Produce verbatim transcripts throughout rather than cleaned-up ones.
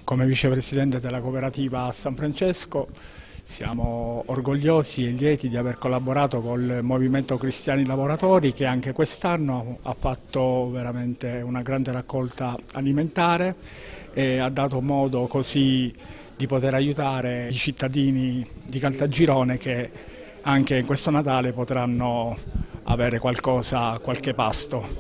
Come vicepresidente della cooperativa San Francesco siamo orgogliosi e lieti di aver collaborato col Movimento Cristiani Lavoratori, che anche quest'anno ha fatto veramente una grande raccolta alimentare e ha dato modo così di poter aiutare i cittadini di Caltagirone che anche in questo Natale potranno avere qualcosa, qualche pasto.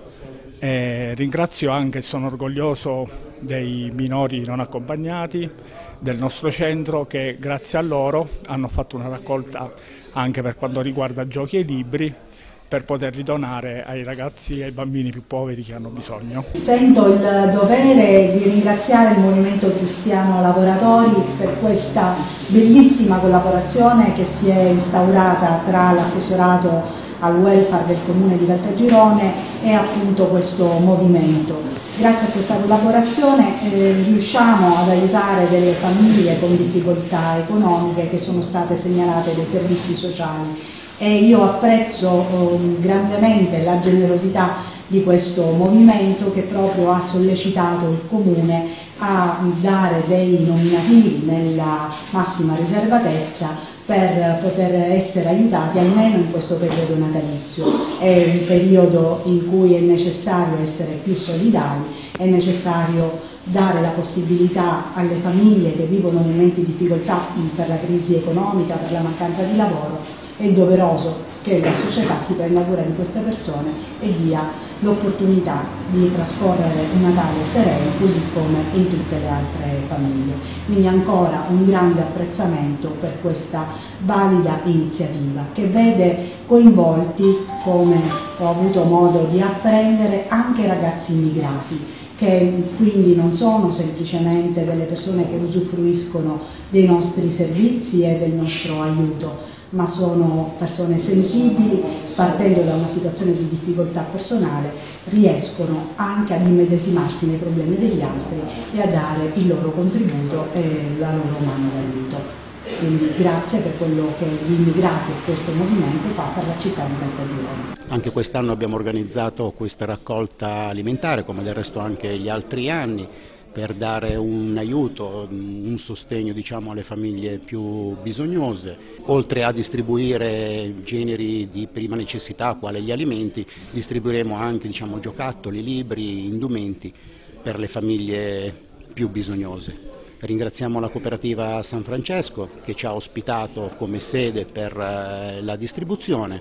E ringrazio anche e sono orgoglioso dei minori non accompagnati del nostro centro che grazie a loro hanno fatto una raccolta anche per quanto riguarda giochi e libri per poterli donare ai ragazzi e ai bambini più poveri che hanno bisogno. Sento il dovere di ringraziare il Movimento Cristiano Lavoratori per questa bellissima collaborazione che si è instaurata tra l'assessorato al welfare del comune di Caltagirone e appunto questo movimento. Grazie a questa collaborazione eh, riusciamo ad aiutare delle famiglie con difficoltà economiche che sono state segnalate dai servizi sociali e io apprezzo eh, grandemente la generosità di questo movimento che proprio ha sollecitato il comune a dare dei nominativi nella massima riservatezza per poter essere aiutati almeno in questo periodo natalizio. È un periodo in cui è necessario essere più solidali, è necessario dare la possibilità alle famiglie che vivono momenti di difficoltà per la crisi economica, per la mancanza di lavoro. È doveroso che la società si prenda cura di queste persone e dia l'opportunità di trascorrere un Natale sereno così come in tutte le altre famiglie. Quindi ancora un grande apprezzamento per questa valida iniziativa che vede coinvolti, come ho avuto modo di apprendere, anche ragazzi immigrati che quindi non sono semplicemente delle persone che usufruiscono dei nostri servizi e del nostro aiuto, ma sono persone sensibili, partendo da una situazione di difficoltà personale, riescono anche ad immedesimarsi nei problemi degli altri e a dare il loro contributo e la loro mano d'aiuto. Quindi grazie per quello che gli immigrati e questo movimento fa per la città di Caltagirone. Anche quest'anno abbiamo organizzato questa raccolta alimentare, come del resto anche gli altri anni, per dare un aiuto, un sostegno diciamo, alle famiglie più bisognose. Oltre a distribuire generi di prima necessità, quali gli alimenti, distribuiremo anche diciamo, giocattoli, libri, indumenti per le famiglie più bisognose. Ringraziamo la cooperativa San Francesco che ci ha ospitato come sede per la distribuzione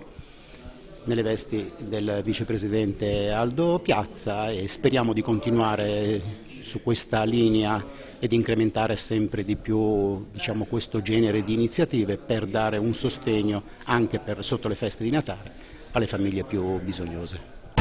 nelle vesti del vicepresidente Aldo Piazza e speriamo di continuare su questa linea ed incrementare sempre di più diciamo, questo genere di iniziative per dare un sostegno anche per, sotto le feste di Natale alle famiglie più bisognose.